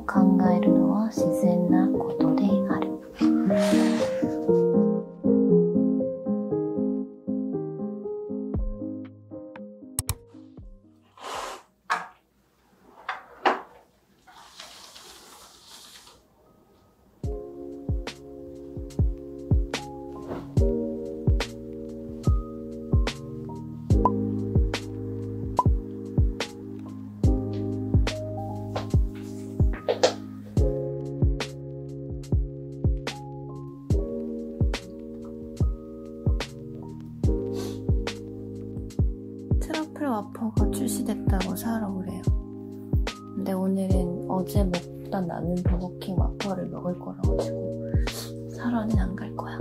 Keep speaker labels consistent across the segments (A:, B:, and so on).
A: 考えるのは自然なことである。트러플 와퍼가 출시됐다고 사러 오래요. 근데 오늘은 어제 먹다 남은 버거킹 와퍼를 먹을 거라 가지고 사러는 안 갈 거야.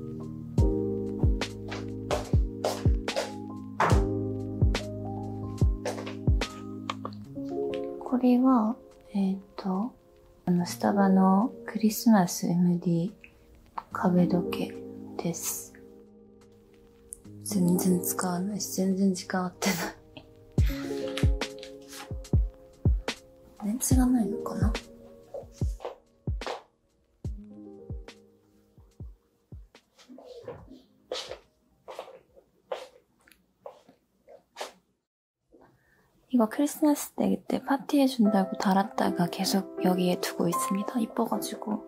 A: これはスタバのクリスマス MD 壁時計です。全然使わないし、全然時間合ってない。電池がないのかな？이거 크리스마스 때 파티 해준다고 달았다가 계속 여기에 두고 있습니다. 이뻐가지고.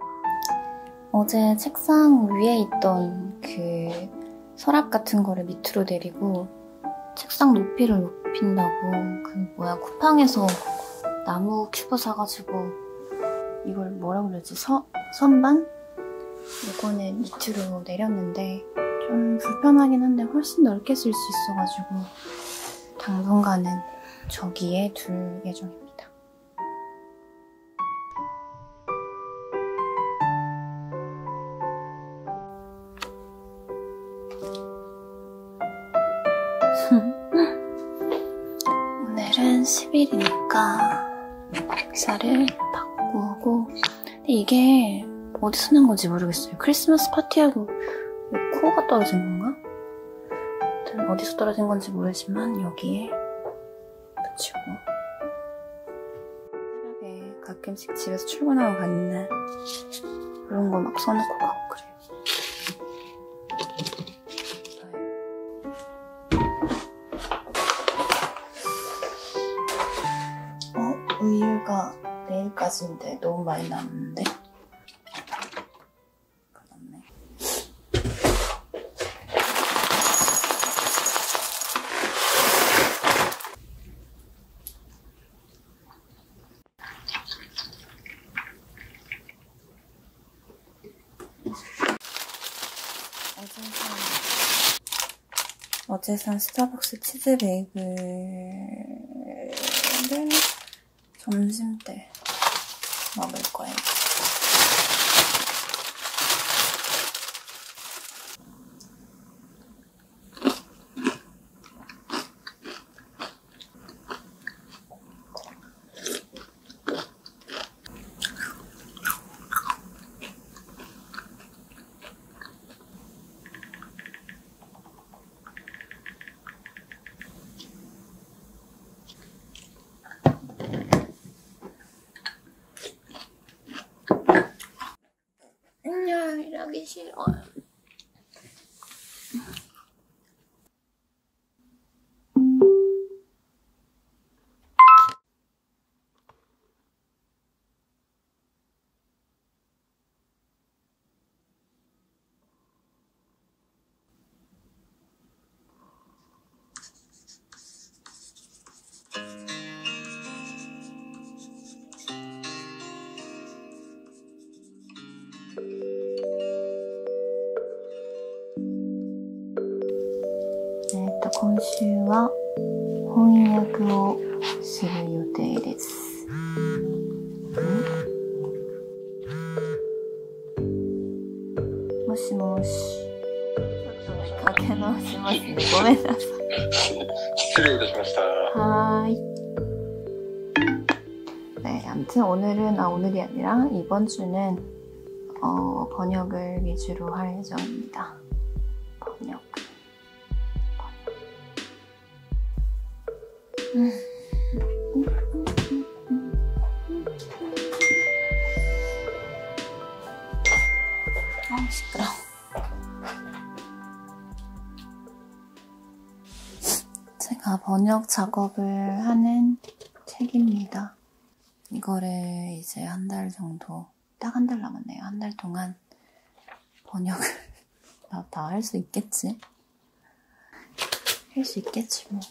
A: 어제 책상 위에 있던 그 서랍 같은 거를 밑으로 내리고 책상 높이를 높인다고 쿠팡에서 나무 큐브 사가지고 이걸 뭐라 그러지? 선반? 이거는 밑으로 내렸는데 좀 불편하긴 한데 훨씬 넓게 쓸 수 있어가지고 당분간은 저기에 둘 예정입니다. 오늘은 10일이니까 쌀을 바꾸고 근데 이게 어디서 난 건지 모르겠어요. 크리스마스 파티하고 코어가 떨어진 건가? 어디서 떨어진 건지 모르지만 여기에 붙이고 새벽에 가끔씩 집에서 출근하고 갔는데 그런 거 막 써놓고 가고 그래요. 우유가 내일까지인데 너무 많이 남았는데 그렇네. 어제 산 스타벅스 치즈 베이글을 점심 때 먹을 거예요. 일하기 싫어요.今週は翻訳をする予定です。もしもし。ちょっとかけ直しますね。ごめんなさい。
B: 失礼いたしました。
A: はーい。네, 아무튼 오늘이 아니라 이번 주는 번역을 위주로 할 예정입니다. 번역. 번역 작업을 하는 책입니다. 이거를 이제 한 달 정도, 딱 한 달 남았네요. 한 달 동안 번역을 다 할 수 있겠지? 할 수 있겠지 뭐.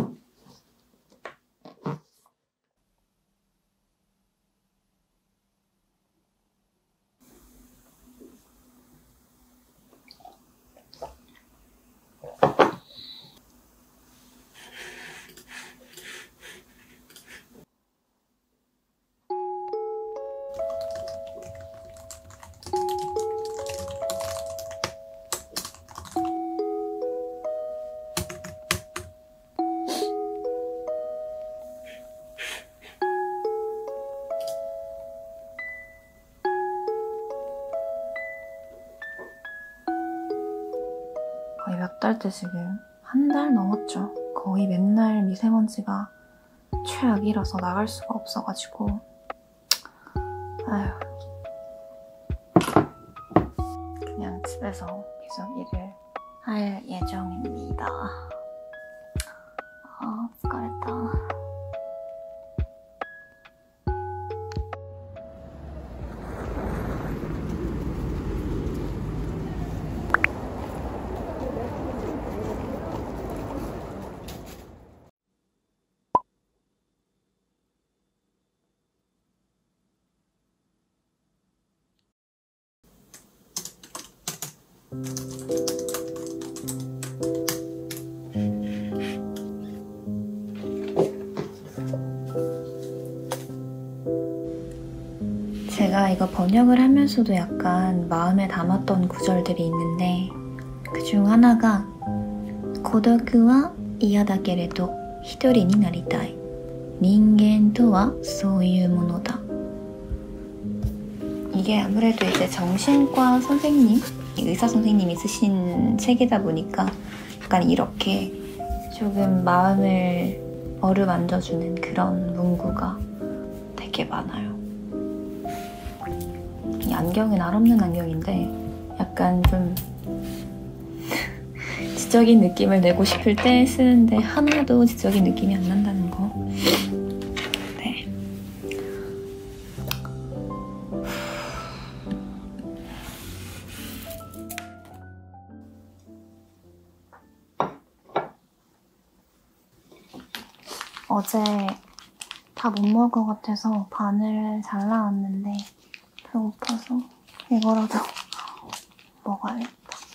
A: 거의 몇 달째 지금 한 달 넘었죠. 거의 맨날 미세먼지가 최악이라서 나갈 수가 없어가지고 아휴, 그냥 집에서 계속 일을 할 예정입니다. 아,疲れた. 제가 이거 번역을 하면서도 약간 마음에 담았던 구절들이 있는데 그중 하나가 고독은嫌だけれど一人になりたい. 人間とはそういうものだ. 이게 아무래도 이제 정신과 선생님, 의사 선생님이 쓰신 책이다 보니까 약간 이렇게 조금 마음을 어루만져주는 그런 문구가 되게 많아요. 이 안경은 알 없는 안경인데 약간 좀 지적인 느낌을 내고 싶을 때 쓰는데 하나도 지적인 느낌이 안 난다는 거. 네. 어제 다 못 먹을 것 같아서 반을 잘라놨는데 배고파서 이거라도 먹어야겠다.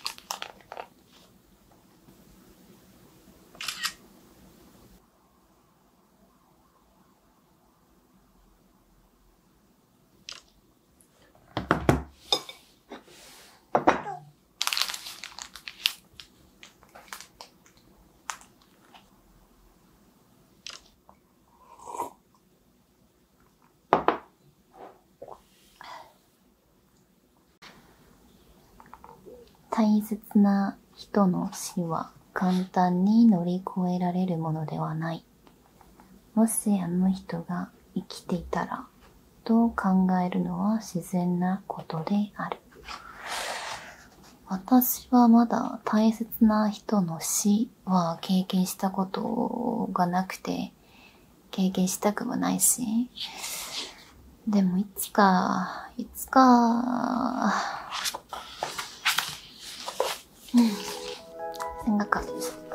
A: 大切な人の死は簡単に乗り越えられるものではない。もしあの人が生きていたらと考えるのは自然なことである。私はまだ大切な人の死は経験したことがなくて経験したくもないし、でもいつか생각하면서